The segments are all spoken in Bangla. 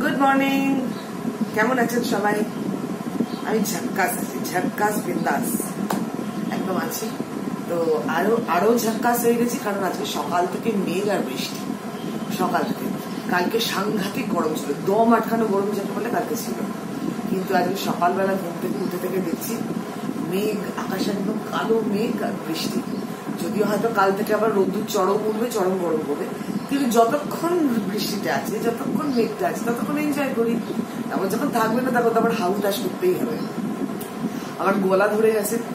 গুড মর্নিং, কেমন আছেন সবাই? আমি ঝাক্কাস বিন্দাস একদম আছি। তো আরো ঝাক্কাস হয়ে গেছি, কারণ আজকে সকাল থেকে মেঘ আর বৃষ্টি। সকাল থেকে কালকে সাংঘাতিক গরম ছিল, দম আটকানো গরম যাকে বলে কালকে ছিল, কিন্তু আজকে সকালবেলা ঘুম থেকে উঠে থেকে দেখছি মেঘ, আকাশে একদম কালো মেঘ আর বৃষ্টি। যদিও হয়তো কাল থেকে আবার রোদ্দুর চরম উঠবে, চরম গরম হবে, কিন্তু যতক্ষণ বৃষ্টিটা আছে, যতক্ষণ মেঘটা আছে, ততক্ষণ এনজয় করি। তারপর যখন থাকবে না, তখন তো আবার হাউ তাস করতেই হবে। আমার গলা ধরে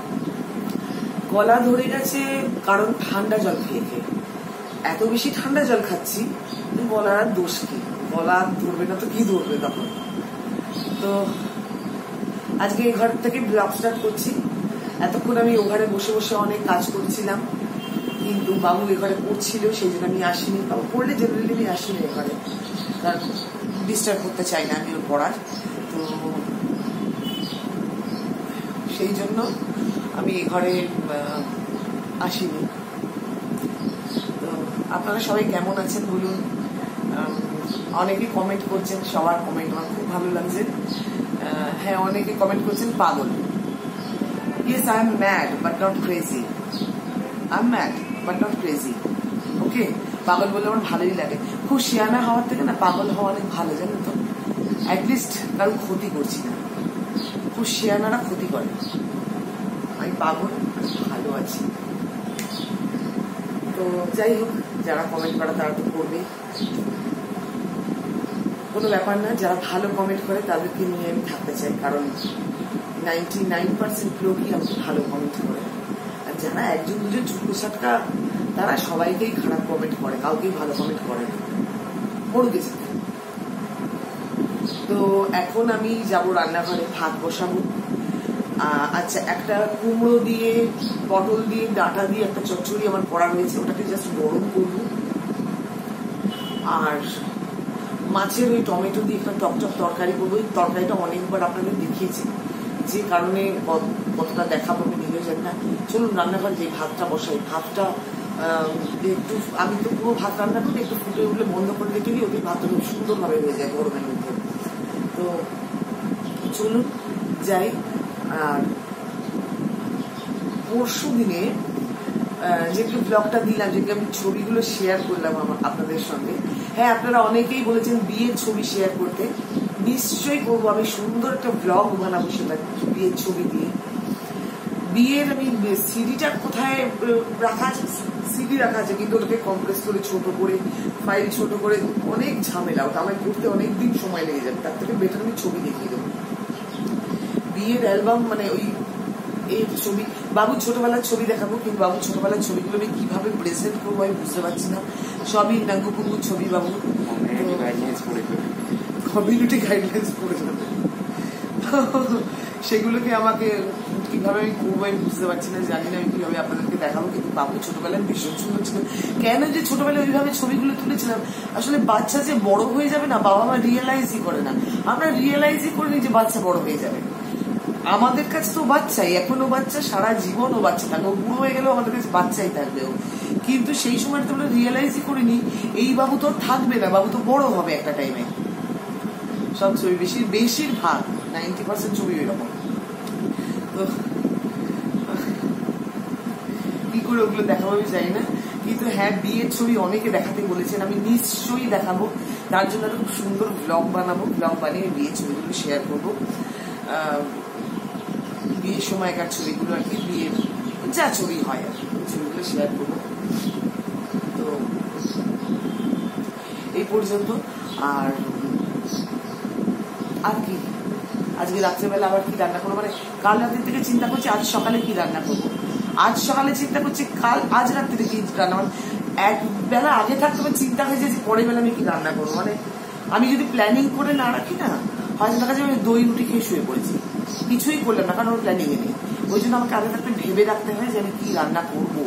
গেছে কারণ ঠান্ডা জল খেয়ে খেয়ে এত বেশি ঠান্ডা জল খাচ্ছি, গলার আর দোষ কি? গলা ধরবে না তো কি ধরবে তখন? তো আজকে এই ঘর থেকে ব্লগ স্টার্ট করছি। এতক্ষণ আমি ও ঘরে বসে বসে অনেক কাজ করছিলাম, কিন্তু বাবু এ ঘরে পড়ছিল, সেই জন্য আমি আসিনি। বাবু পড়লে জেনারেলি আমি আসিনি এ ঘরে, কারণ ডিস্টার্ব করতে চাই না আমি ওর পড়ার। তো সেই জন্য আমি এ ঘরে আসিনি। তো আপনারা সবাই কেমন আছেন বলুন। অনেকে কমেন্ট করছেন, সবার কমেন্ট আমার খুব ভালো লাগছে। হ্যাঁ, অনেকে কমেন্ট করছেন পাগল। Yes, I am mad but not crazy. I'm mad but not crazy. Okay? পাগল বলে আমার ভালোই লাগে। খুব শিয়ানা হওয়ার থেকে না পাগল হওয়া অনেক ভালো, জানেন তো? অ্যাটলিস্ট কারো ক্ষতি করছি না। খুব শিয়ানারা ক্ষতি করে। আমি পাগল, ভালো আছি। তো যাই হোক, যারা কমেন্ট করে তারা তো করবেই, কোনো ব্যাপার না। যারা ভালো কমেন্ট করে তাদেরকে নিয়ে আমি থাকতে চাই, কারণ 99% লোকই আমাকে ভালো কমেন্ট করে। আর যারা একজন দুজন ঝুঁকো সাটকা, তারা সবাইকেই খারাপ কমেন্ট করে, কাউকেই ভালো কমেন্ট করে না। মরে গেছে। তো এখন আমি যাব রান্নাঘরে, ভাত বসাবো। আচ্ছা, একটা কুমড়ো দিয়ে, পটল দিয়ে, ডাঁটা দিয়ে একটা চচ্চড়ি আমার করা হয়েছে, ওটাকে জাস্ট গরম করবো। আর মাছের ওই টমেটো দিয়ে একটা টকটক তরকারি করবো। ওই তরকারিটা অনেকবার আপনাদের দেখিয়েছি, যে কারণে কতটা দেখাবো আমি নিজেও জানি না। চলুন রান্নাঘর যে ভাতটা বসাই। ভাতটা একটু, আমি তো পুরো ভাত রান্না করি, একটু ফুটে উঠলে বন্ধ করে রেখে দিই, ওদের ভাতটা খুব সুন্দরভাবে হয়ে যায় গরমের মধ্যে। তো চলুন যাই। আর পরশু দিনে যেগুলো ব্লগটা দিলাম, যেগুলো আমি ছবিগুলো শেয়ার করলাম আপনাদের সঙ্গে, হ্যাঁ আপনারা অনেকেই বলেছেন বিয়ের ছবি শেয়ার করতে। নিশ্চয়ই করবো, আমি সুন্দর একটা ব্লগ বানাবো সেটা বিয়ের ছবি দিয়ে। বিয়ের আমি সিডিটা কোথায় রাখা আছে, সিডি রাখা আছে, কিন্তু ওটাকে কম্প্রেস করে ছোট করে, ফাইল ছোট করে, অনেক ঝামেলা, ওটা আমার করতে অনেক দিন সময় লেগে যাবে। তার থেকে বেটার আমি ছবি দেখিয়ে দেবো। বিয়ের অ্যালবাম, মানে ওই এই ছবি, বাবুর ছোটবেলার ছবি দেখাবো, কিন্তু বাবুর ছোটবেলার ছবিগুলো আমি কিভাবে প্রেজেন্ট করবো আমি বুঝতে পারছি না। সবই নাঙ্গুকুঙ্গুর ছবি বাবু, কমিউনিটি গাইডলাইন্স পড়ে যাবে। সেগুলোকে আমাকে কিভাবে আমি করবো আমি বুঝতে পারছি না, জানি না আমি কিভাবে আপনাদেরকে দেখাবো। কিন্তু বাবু ছোটবেলায় ভীষণ সুন্দর ছিল। কেন যে ছোটবেলায় ওইভাবে ছবিগুলো তুলেছিলাম, আসলে বাচ্চা যে বড় হয়ে যাবে না, বাবা মা রিয়েলাইজই করে না। আমরা রিয়েলাইজই করিনি যে বাচ্চা বড় হয়ে যাবে। আমাদের কাছে তো বাচ্চাই, এখনো বাচ্চা, সারা জীবন ও বাচ্চা থাকবে, বুড়ো হয়ে গেলেও আমাদের কাছে বাচ্চাই থাকবে। কিন্তু সেই সময় তো আমরা রিয়েলাইজই করিনি এই বাবু তো থাকবে না, বাবু তো বড় হবে একটা টাইমে। সব ছবি বেশিরভাগ 90% ছবি এরকম। তো কি করে ওগুলো দেখাবো আমি জানি না, কিন্তু হ্যাঁ বিয়ের ছবি অনেকে দেখাতে বলেছেন, আমি নিশ্চয়ই দেখাবো। তার জন্য খুব সুন্দর ব্লগ বানাবো, ব্লগ বানিয়ে বিয়ের ছবিগুলো শেয়ার করবো। বিয়ের সময়কার ছবিগুলো আর কি, বিয়ের যা ছবি হয় আর ছবিগুলো শেয়ার করবো। তো এই পর্যন্ত। আর কি আজকে রাত্রেবেলা আবার কি রান্না করবো, মানে কাল রাত্রি থেকে চিন্তা করছি আজ সকালে কি রান্না করবো। আজ সকালে চিন্তা করছি আজ রাত্রে কি রান্না, মানে এক বেলা আগে থাকতে হবে চিন্তা হয়েছে যে পরের বেলা আমি কি রান্না করবো। মানে আমি যদি প্ল্যানিং করে না রাখি না, হয়তো দেখা যাবে আমি দই রুটি খেয়ে শুয়ে পড়েছি, কিছুই করলাম না, কারণ ওর প্ল্যানিং এ নেই। ওই জন্য আমাকে আগে থাকতে ভেবে রাখতে হয় যে আমি কি রান্না করবো।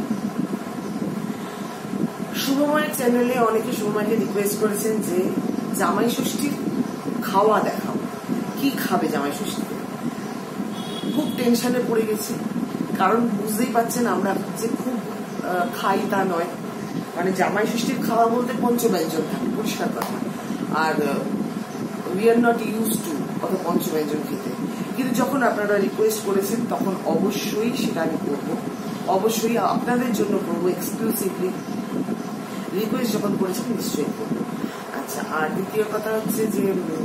শুভময়ের চ্যানেলে অনেকে শুভময়কে রিকোয়েস্ট করেছেন যে জামাই ষষ্ঠীর খাওয়া দেখাও, কি খাবে জামাই ষষ্ঠীতে। খুব টেনশনে পড়ে গেছি, কারণ বুঝতেই পারছেন আমরা যে খুব খাই তা নয়। মানে জামাই ষষ্ঠীর খাওয়া বলতে পঞ্চব্যঞ্জন থাকে, পরিষ্কার কথা। আর we are not use to অত পঞ্চব্যঞ্জন খেতে, কিন্তু যখন আপনারা রিকোয়েস্ট করেছেন তখন অবশ্যই সেটা আমি করবো, অবশ্যই আপনাদের জন্য করবো এক্সক্লুসিভলি। রিকোয়েস্ট যখন করেছেন নিশ্চয়ই করবো। আচ্ছা, আর দ্বিতীয় কথা হচ্ছে যে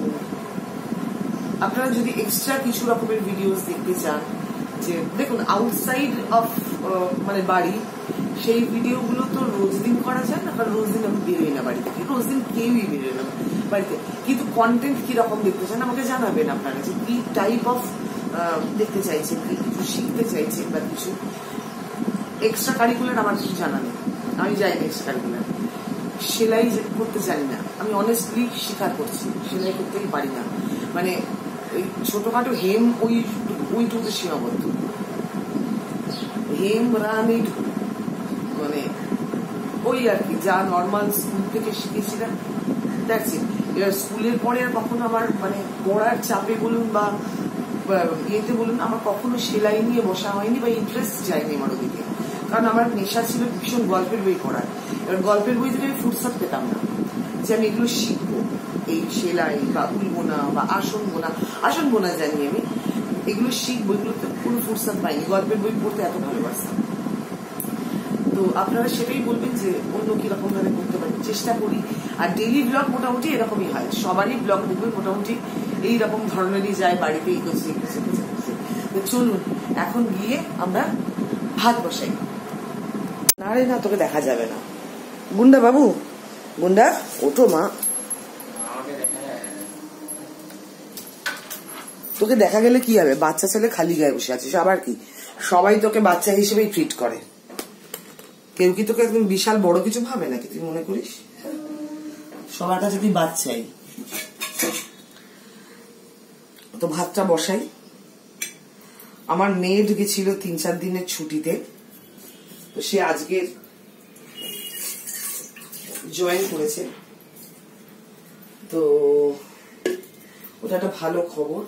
আপনারা যদি এক্সট্রা কিছু রকমের ভিডিওস দেখতে চান, যে দেখুন আউটসাইড অফ মানে বাড়ি, সেই ভিডিওগুলো তো রোজ দিন করা যায় না, কারণ রোজ দিন আমি বেরোই না বাড়ি থেকে, রোজ দিন কেউই বেরোয় না বাড়িতে। কিন্তু কন্টেন্ট কিরকম দেখতে চান আমাকে জানাবেন আপনারা, যে কি টাইপ অফ দেখতে চাইছেন, কি কিছু শিখতে চাইছেন বা কিছু এক্সট্রা কারিকুলার। আমার কিছু জানা নেই, আমি যাই না এক্সট্রা কারিকুলার। সেলাই করতে জানি না, আমি অনেস্টলি স্বীকার করছি, সেলাই করতেই পারি না। মানে ওই ছোটখাটো হেম ওইটুকু সীমাবদ্ধ, হেম রান এইটুকু, মানে ওই আর কি যা নর্মাল স্কুল থেকে শিখেছিলাম দ্যাটস ইট। এবার স্কুলের পরে আর কখনো আমার মানে পড়ার চাপে বলুন বা ইয়েতে বলুন, আমার কখনো সেলাই নিয়ে বসা হয়নি বা ইন্টারেস্ট যায়নি আমার ওদিকে, কারণ আমার নেশা ছিল ভীষণ গল্পের বই পড়ার। এবার গল্পের বই থেকে আমি ফুরসত পেতাম না যে আমি এগুলো শিখবো, এই সেলাই বা উল বোনা বা আসন বোনা জানি আমি, এগুলো শিখবো, এগুলোতে কোনো ফুরসত পাইনি। গল্পের বই পড়তে এত ভালোবাসতাম। তো আপনারা সেটাই বলবেন যে অন্য কিরকম ভাবে করতে পারি, চেষ্টা করি। আর ডেইলি ব্লগ মোটামুটি এরকমই হয়, সবারই ব্লগ দেখবে মোটামুটি এইরকম ধরনেরই যায়, বাড়িতেই করছে। তো চলুন এখন গিয়ে আমরা ভাত বসাই। না রে না, তোকে দেখা যাবে না। গুন্ডা বাবু, গুন্ডা ওঠো মা, তোকে দেখা গেলে কি হবে? বাচ্চা ছেলে খালি গায়ে বসে আছিস, আবার কি সবাই তোকে বাচ্চা হিসেবেই ট্রিট করে, কেউ কি তোকে একদম বিশাল বড় কিছু ভাবে নাকি তুই মনে করিস? সবার কাছে তুই বাচ্চাই। তো ভাতটা বসাই। আমার মেয়ে ঢুকেছিল 3-4 দিনের ছুটিতে, তো সে আজকে জয়েন করেছে, তো ওটা একটা ভালো খবর।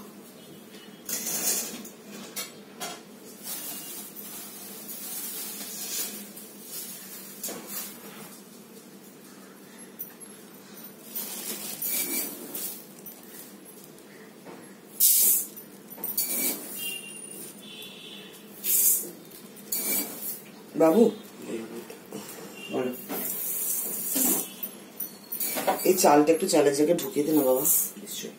বাবু এই চালটা একটু চালের জায়গায় ঢুকিয়ে দে না বাবা। নিশ্চয়ই।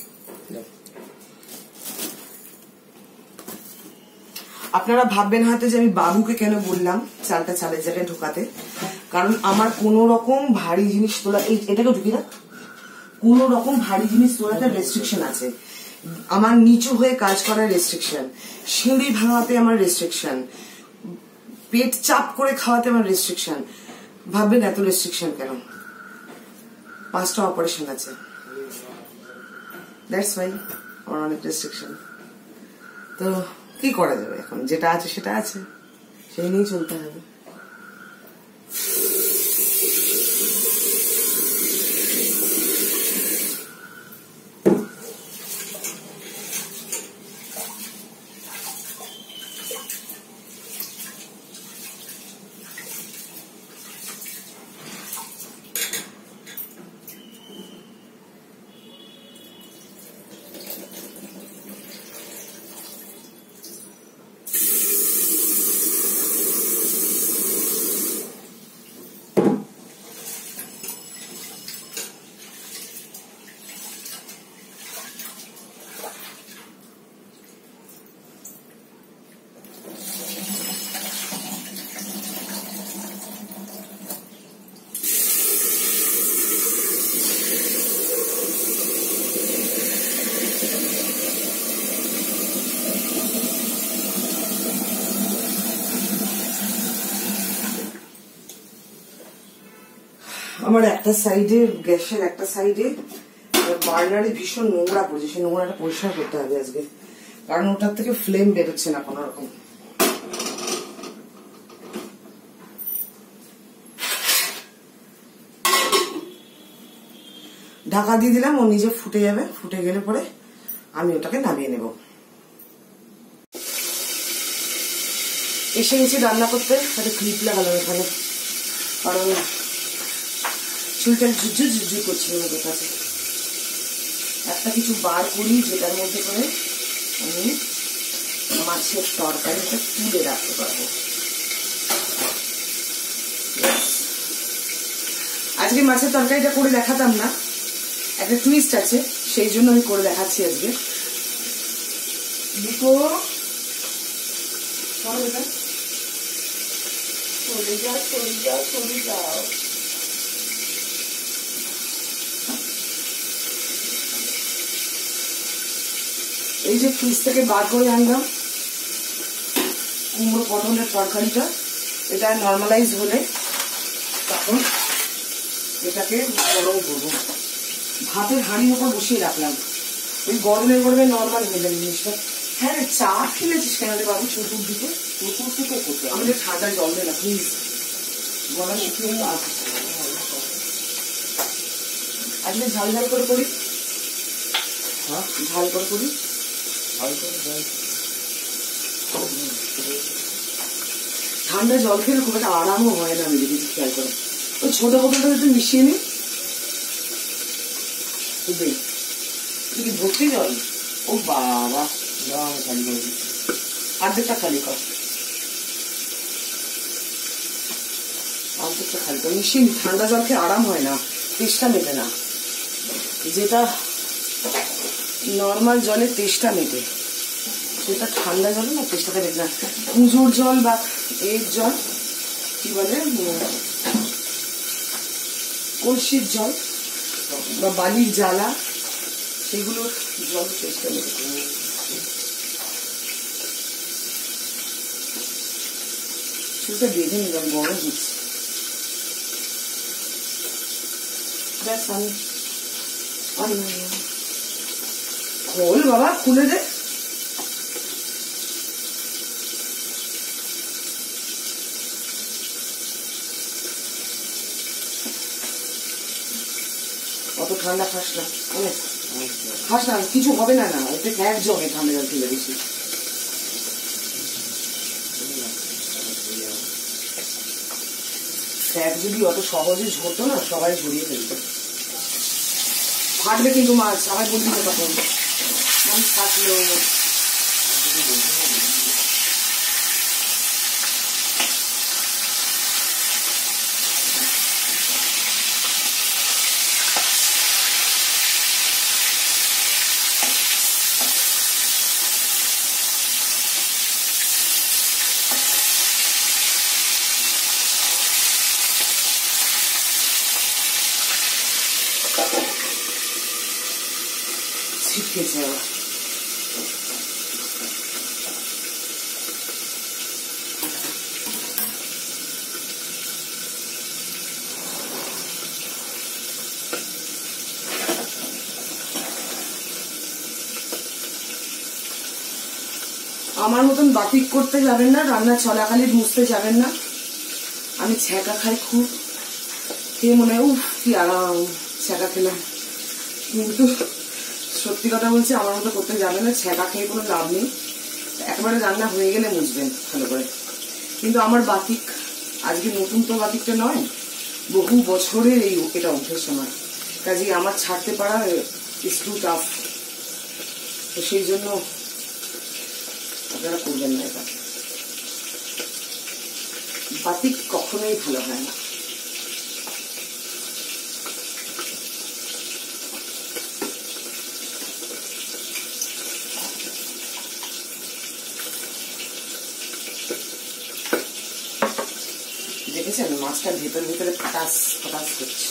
আপনারা ভাববেন হয়তো যে আমি বাবুকে কেন বললাম চালটা চালের জায়গায় ঢোকাতে, কারণ আমার কোন রকম ভারী জিনিস তোলা, এটাকে ঢুকি না, কোন রকম ভারী জিনিস তোলাতে রেস্ট্রিকশন আছে। আমার নিচু হয়ে কাজ করার রেস্ট্রিকশন, সিঁড়ি ভাঙাতে আমার রেস্ট্রিকশন, পেট চাপ করে খাওয়াতে আমার রেস্ট্রিকশন। ভাববেন এত রেস্ট্রিকশন কেন? 5টা অপারেশন আছে, দ্যাটস ওয়াই আমার অনেক রেস্ট্রিকশন। তো কি করা যাবে, এখন যেটা আছে সেটা আছে, সেই নিয়েই চলতে হবে। আমার একটা সাইডে, গ্যাসের একটা সাইডে বার্নারে ভীষণ নোংরা পড়ছে, সেই নোংরাটা পরিষ্কার করতে হবে আজকে, কারণ ওটার থেকে ফ্লেম বেরোচ্ছে না কোন রকম। ঢাকা দিয়ে দিলাম, ও নিজে ফুটে যাবে, ফুটে গেলে পরে আমি ওটাকে নামিয়ে নেব। এসে গেছি রান্না করতে, একটা ক্লিপ লাগালাম এখানে, কারণ চুলটা ঝুরঝুর ঝুরঝুর করছিল ওদের কাছে। একটা কিছু বার করি যেটার মধ্যে করে আমি মাছের তরকারিটা তুলে রাখতে পারবো। আজকে মাছের তরকারিটা করে দেখাতাম না, একটা টুইস্ট আছে, সেই জন্য আমি করে দেখাচ্ছি আজকে। নিকো চলে যাও চলে যাও চলে যাও। এই যে ফ্রিজ থেকে বার করে আনলাম কুমড়ো পটলের তরকারিটা, এটা নর্মালাইজ হলে তখন এটাকে গরম করবো। ভাতের হাঁড়ির উপর বসিয়ে রাখলাম, ওই গরমে গরমে নর্মাল হয়ে যাবে জিনিসটা। হ্যাঁ রে, চা ফেলেছিস কেন রে বাবু চতুর দিকে? আমাদের ঠান্ডা জল দে না প্লিজ, গলা শুকিয়ে আজকে ঝাল ঝাল করে করি। হ্যাঁ ঝাল করে করি, ঠান্ডা জল খেলে খুব একটা আরামও হয় না, আমি দেখেছি খেয়াল করে। ওই ছোট বোতলটা একটু মিশিয়ে নি, কি ভর্তি জল। ও বাবা, খালি করে অর্ধেকটা খালি কর, অর্ধেকটা খালি কর মিশিয়ে। ঠান্ডা জল খেয়ে আরাম হয় না, তেষ্টা মেটে না, যেটা নর্মাল জলের তেষ্টা মেটে সেটা ঠান্ডা জলে না তেষ্টাটা মেটে না। পুজোর জল বা এর জল কি বলে কলসির জল বা বালির জ্বালা, সেগুলোর জল চেষ্টা মেটে। চুলটা বেঁধে নিলাম, গরম হচ্ছে। খোল বাবা, খুলে দে। অত ঠান্ডা খাস না, খাস না, কিছু হবে না। না ওতে ফ্যাট জমে ঠান্ডা জল খেলে বেশি। ফ্যাট যদি অত সহজে ঝরতো না, সবাই ঝরিয়ে ফেলতো। ফাটবে কিন্তু মাছ, আমায় বলবি না তখন মাছ ফাটলো। ছিটকেছে আবার। আমার মতন বাতিক করতে যাবেন না, রান্না চলাকালীন মুছতে যাবেন না। আমি ছ্যাঁকা খাই খুব, খেয়ে মনে হয় উফ কি আরাম, ছ্যাঁকা খেলাম। কিন্তু সত্যি কথা বলছি, আমার মতো করতে যাবে না, ছ্যাঁকা খেয়ে কোনো লাভ নেই। একবারে রান্না হয়ে গেলে মুছবেন ভালো করে। কিন্তু আমার বাতিক আজকে নতুন তো বাতিকটা নয়, বহু বছরের এটা অভ্যেস আমার, কাজে আমার ছাড়তে পারা ইজ টু টাফ। তো সেই জন্য আপনারা করবেন না এটা, বাতিক কখনোই ভালো হয় না। দেখেছেন মাছটা ভেতরে ভেতরে ফটাস ফটাস করছে।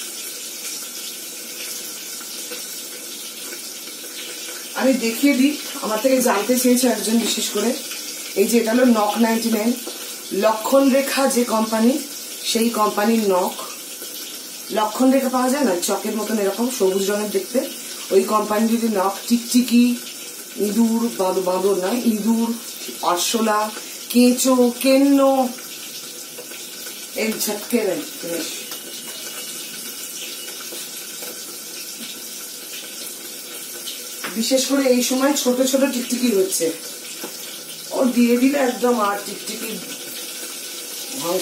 আমি দেখিয়ে দিই, আমার থেকে জানতে চেয়েছে একজন বিশেষ করে। এই যে এটা হলো নক 99, লক্ষণ রেখা যে কোম্পানি, সেই কোম্পানির নখ। লক্ষণ রেখা পাওয়া যায় না, চকের মতন এরকম সবুজ রঙের দেখতে, ওই কোম্পানির নখ। টিকটিকি, ইঁদুর, বাঁদর নয়, ইঁদুর, আরশোলা, কেঁচো, কেন্ন, एक झटके में বিশেষ করে এই সময় ছোট ছোট টিকটিকি হচ্ছে, ও দিয়ে দিলে একদম আর টিকটিকি ভাস।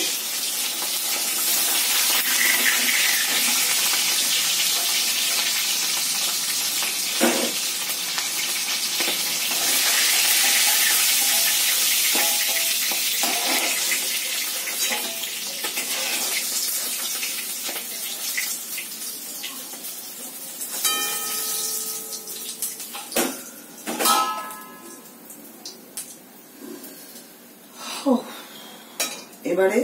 এবারে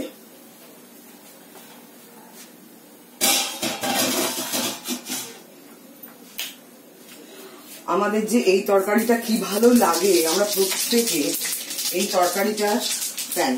আমাদের যে এই তরকারিটা কি ভালো লাগে, আমরা প্রত্যেকে এই তরকারিটা ফ্যান।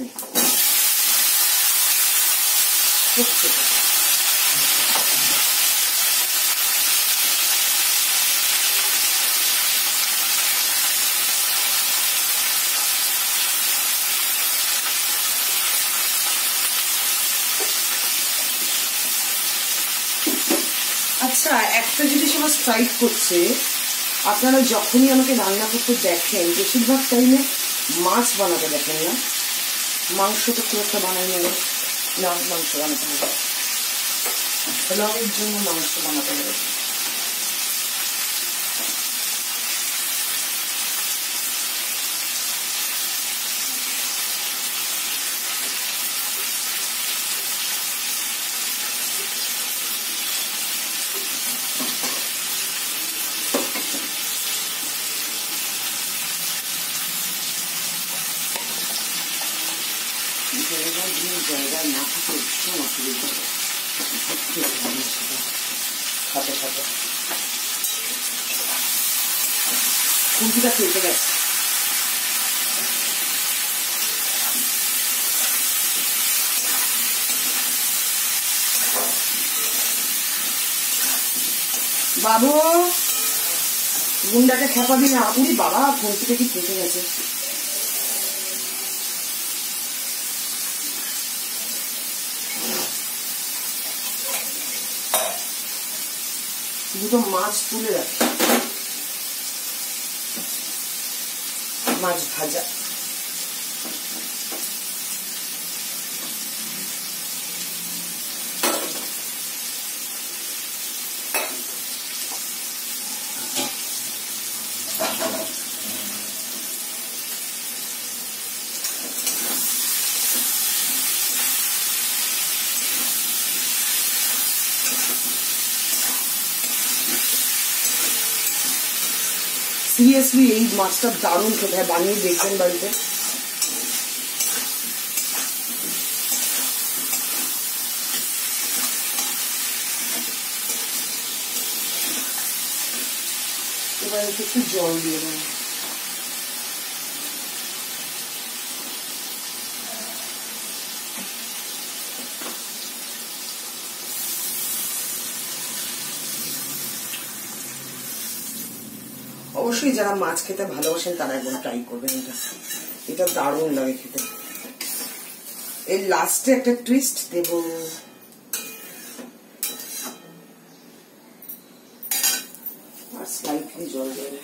আচ্ছা, একটা জিনিস আমার স্ট্রাইক করছে, আপনারা যখনই আমাকে রান্না করতে দেখেন বেশিরভাগ টাইমে মাছ বানাতে দেখেন না, মাংস তো খুব একটা বানাই নেবে না। মাংস বানাতে হবে, পোলাওয়ের জন্য মাংস বানাতে হবে। জায়গায় না থাকে ভীষণ অসুবিধা, খাতে খাতে খুঁটিটা কেটে গেছে। বাবু গুন্ডাকে খেপা দিন, আপনি বাবা খুঁটিটা কি কেটে গেছে। দুটো মাছ তুলে রাখি, মাছ ভাজা। সিরিয়াসলি এই মাছটা দারুণ খেতে হয়, বানিয়ে দেখবেন বাড়িতে। এবার একটু জল দিয়ে দেবো। অবশ্যই যারা মাছ খেতে ভালোবাসেন তারা একবার ট্রাই করবেন, এটা দারুণ লাগে খেতে। এর লাস্টে একটা টুইস্ট দেব, আর স্লাইটলি জল দেবে।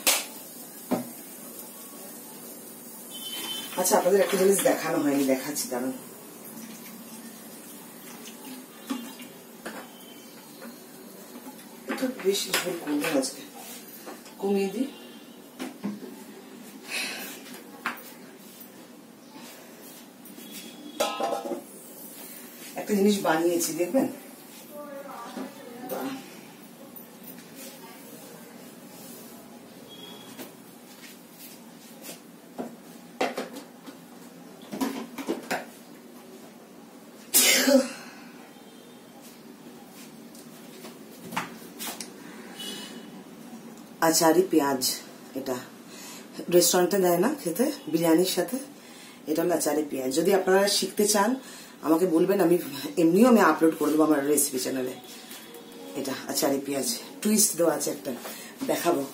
আচ্ছা, আপনাদের একটা জিনিস দেখানো হয়নি, দেখাচ্ছি দারুণ। এটা বেশি ঝোল করবো আজকে, কমিয়ে দিই। একটা জিনিস বানিয়েছি দেখবেন, আচারি পেঁয়াজ। এটা রেস্টুরেন্টে দেয় না খেতে বিরিয়ানির সাথে, এটা হলো আচারি পেঁয়াজ। যদি আপনারা শিখতে চান আমাকে বলবেন, আমি এমনিও আমি আপলোড করে দেবো আমার রেসিপি চ্যানেলে। এটা আচারি পেঁয়াজ টুইস্ট দেওয়া আছে একটা, দেখাবো।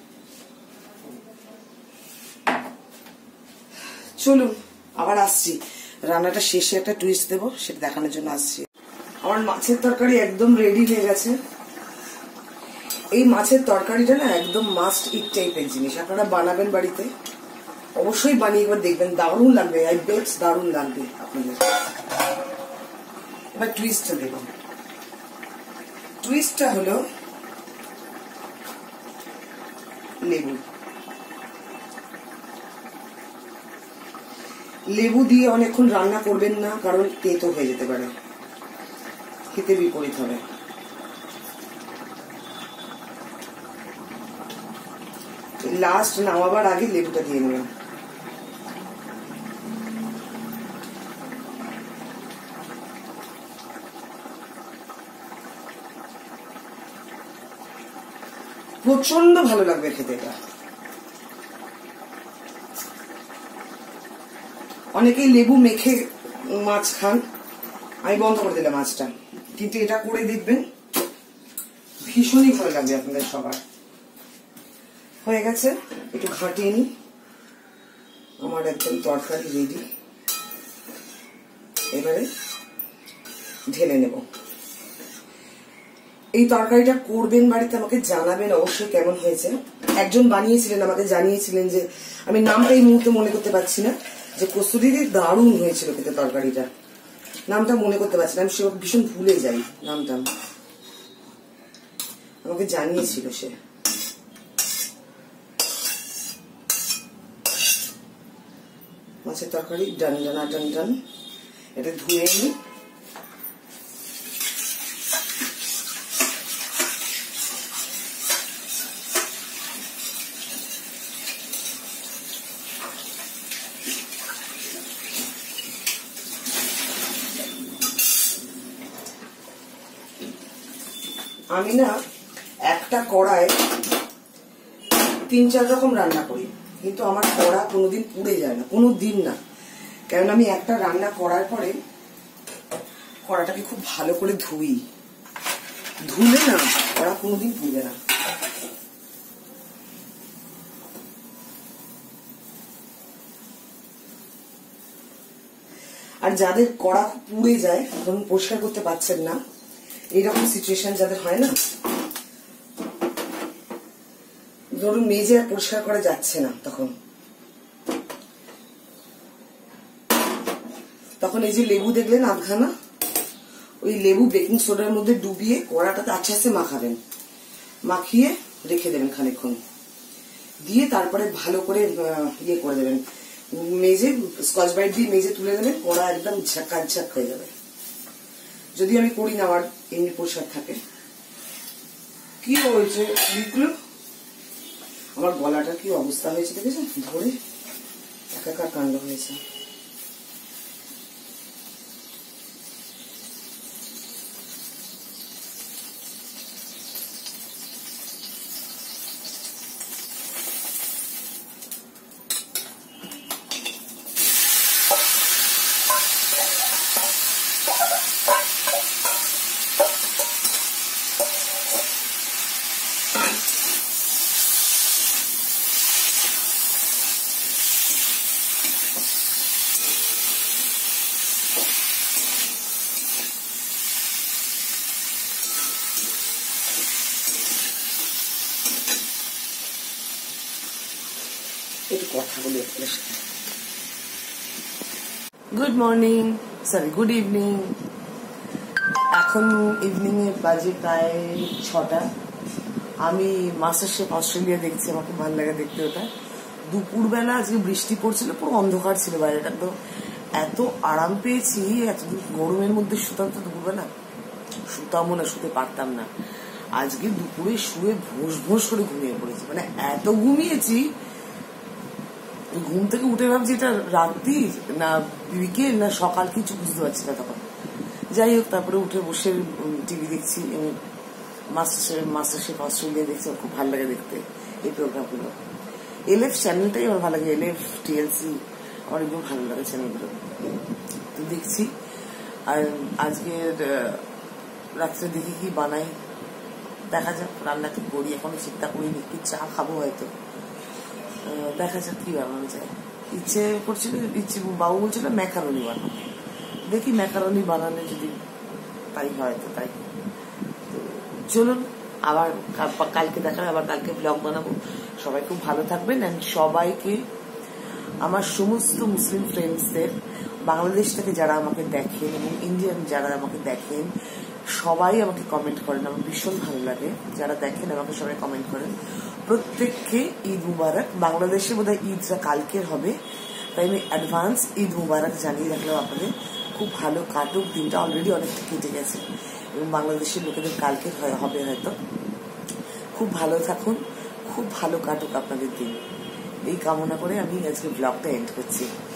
চলুন আবার আসছি, রান্নাটা শেষে একটা টুইস্ট দেবো, সেটা দেখানোর জন্য আসছি। আমার মাছের তরকারি একদম রেডি হয়ে গেছে। এই মাছের তরকারিটা না একদম মাস্ট ইট টাইপের জিনিস, আপনারা বানাবেন বাড়িতে, অবশ্যই বানিয়ে একবার দেখবেন, দারুণ লাগবে। আই বেট দারুণ লাগবে আপনাদের। এবার টুইস্টটা দেখুন, টুইস্টটা হলো লেবু। লেবু দিয়ে অনেকক্ষণ রান্না করবেন না, কারণ তেতো হয়ে যেতে পারে, খেতে বিপরীত হবে। লাস্ট নামাবার আগে লেবুটা দিয়ে নেবেন। প্রচন্ড ভালো লাগবে খেতে এটা। অনেকেই লেবু মেখে মাছ খান, আমি বন্ধ করে দিলাম মাছটা, কিন্তু এটা করে দেখবেন ভীষণই ভালো লাগবে আপনাদের সবার। হয়ে গেছে, একটু ঘাটিয়ে নি, আমার একদম তরকারি রেডি। এবারে ঢেলে নেব। এই তরকারিটা করবেন বাড়িতে, আমাকে জানাবেন অবশ্যই কেমন হয়েছে। একজন বানিয়েছিলেন, আমাকে জানিয়েছিলেন যে, আমি নামটা এই মুহূর্তে মনে করতে পারছি না, যে কস্তুরীদি দারুণ হয়েছিল খেতে তরকারিটা। নামটা মনে করতে পারছি না, আমি সে ভীষণ ভুলে যাই নামটা, আমাকে জানিয়েছিল সে। মাছের তরকারি ডান ডান ডান ডান। এটা ধুয়ে নিই। আমি না একটা কড়ায় 3-4 রকম রান্না করি, কিন্তু আমার কড়া কোনোদিন পুড়ে যায় না, কোনোদিন না। কারণ আমি একটা রান্না করার পরে কড়াটাকে খুব ভালো করে ধুই, ধুলে না কড়া কোনোদিন পুড়বে না। আর যাদের কড়া খুব পুড়ে যায়, ধরুন পরিষ্কার করতে পারছেন না, এইরকম সিচুয়েশন যাদের হয় না, ধরুন মেজে আর পরিষ্কার করা যাচ্ছে না, তখন এই যে লেবু দেখলেন আধখানা, ওই লেবু বেকিং সোডার মধ্যে ডুবিয়ে কড়াটাতে আস্তে আস্তে মাখাবেন, মাখিয়ে রেখে দেবেন খানিকক্ষণ, দিয়ে তারপরে ভালো করে ইয়ে করে দেবেন, মেজে স্কচ ব্রাইট দিয়ে মেজে তুলে দেবেন, কড়া একদম ঝাঁক হয়ে যাবে। যদি আমি করি না, আমার এমনি পরিষ্কার থাকে। কি হয়েছে বিপ্লব, আমার গলাটা কি অবস্থা হয়েছে দেখেছেন, ধরে একাকার কাণ্ড হয়েছে। একটু কথা বলি আপনার সাথে। Good morning, sorry good evening. এখন ইভিনিং এ বাজে প্রায় 6টা। আমি মাস্টার শেফ অস্ট্রেলিয়া দেখছি, আমাকে ভালো লাগে দেখতে ওটা। দুপুরবেলা আজকে বৃষ্টি পড়ছিল, পুরো অন্ধকার ছিল বাইরেটা, তো এত আরাম পেয়েছি। এত গরমের মধ্যে শুতাম তো দুপুরবেলা, শুতামও না, শুতে পারতাম না। আজকে দুপুরে শুয়ে ভোঁস করে ঘুমিয়ে পড়েছি, মানে এত ঘুমিয়েছি, ঘুম থেকে উঠে ভাবছি এটা রাত্রি না বিকেল না সকাল, কিছু বুঝতে পারছি না তখন। যাই হোক, তারপরে উঠে বসে টিভি দেখছি, মাস্টার শেফ অস্ট্রেলিয়া দেখছি, আমার খুব ভালো লাগে দেখতে এই প্রোগ্রামগুলো। LF চ্যানেলটাই আমার ভালো লাগে, LF TLC আমার একদম ভালো লাগে চ্যানেলগুলো, তো দেখছি। আর আজকে রাত্রে দেখি কি বানাই, দেখা যাক। রান্না কি করি এখনো চিন্তা করিনি, একটু চা খাবো হয়তো, দেখা যাক কি বানানো যায়। ইচ্ছে করছিল, বাবু বলছিল ম্যাকারনি বানাবো, দেখি ম্যাকারনি বানানো যদি তাই হয় তো তাই। চলুন, আবার কালকে দেখা হবে, আবার কালকে ব্লগ বানাবো। সবাই খুব ভালো থাকবেন। অ্যান্ড সবাইকে, আমার সমস্ত মুসলিম ফ্রেন্ডসদের, বাংলাদেশ থেকে যারা আমাকে দেখেন এবং ইন্ডিয়ান যারা আমাকে দেখেন, সবাই আমাকে কমেন্ট করেন, আমার ভীষণ ভালো লাগে। যারা দেখেন আমাকে সবাই কমেন্ট করেন। প্রত্যেককে ঈদ মুবারক। বাংলাদেশে বোধহয় ঈদটা কালকের হবে, তাই আমি অ্যাডভান্স ঈদ মুবারক জানিয়ে রাখলাম আপনাদের। খুব ভালো কাটুক দিনটা, অলরেডি অনেকটা কেটে গেছে, এবং বাংলাদেশের লোকেদের কালকের হবে হয়তো। খুব ভালো থাকুন, খুব ভালো কাটুক আপনাদের দিন, এই কামনা করে আমি আজকে ব্লগটা এন্ড করছি।